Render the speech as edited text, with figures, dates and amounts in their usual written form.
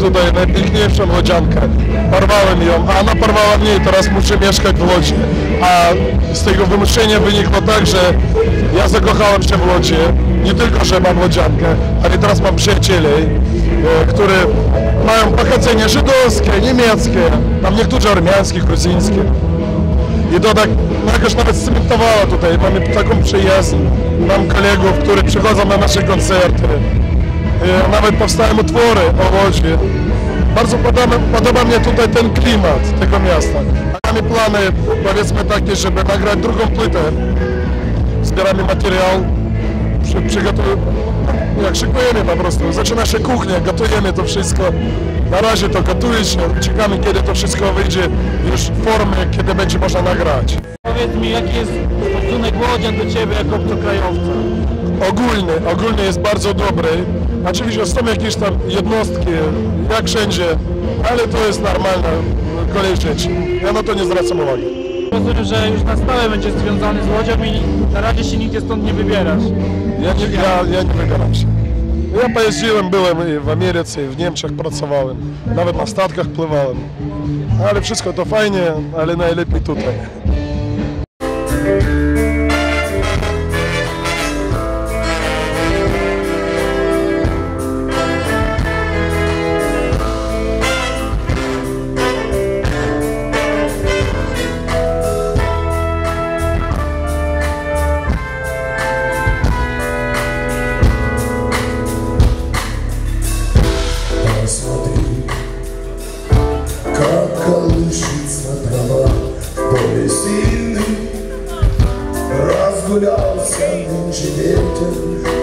tutaj najpiękniejszą łodziankę. Porwałem ją, a ona porwała mnie i teraz muszę mieszkać w Łodzi. A z tego wymuszenia wynikło tak, że ja zakochałem się w Łodzi. Nie tylko, że mam łodziankę, ale teraz mam przyjacieli, którzy mają pochodzenie żydowskie, niemieckie, tam niektórzy armiańskie, gruzińskie. I to tak jakoś nawet scementowało tutaj. Mamy taką przyjaźń, mam kolegów, którzy przychodzą na nasze koncerty. Nawet powstają utwory o Łodzi. Bardzo podoba mnie tutaj ten klimat tego miasta. Mamy plany, powiedzmy takie, żeby nagrać drugą płytę. Zbieramy materiał, jak szykujemy po prostu. Zaczyna się kuchnia, gotujemy to wszystko. Na razie to gotuje się, czekamy kiedy to wszystko wyjdzie już w formie, kiedy będzie można nagrać. Powiedz mi, jaki jest stosunek łodzian do Ciebie jako obcokrajowca? Ogólnie jest bardzo dobry. Oczywiście są jakieś tam jednostki, jak wszędzie, ale to jest normalna kolej rzeczy. Ja na to nie zwracam uwagi. Rozumiem, że już na stałe będziesz związany z Łodzią i na razie się nigdzie stąd nie wybierasz. Ja nie wybieram się. Ja pojeździłem, byłem w Ameryce, w Niemczech pracowałem, nawet na statkach pływałem. Ale wszystko to fajnie, ale najlepiej tutaj. Как колышется трава в поле сильный, разгулялся нынче ветер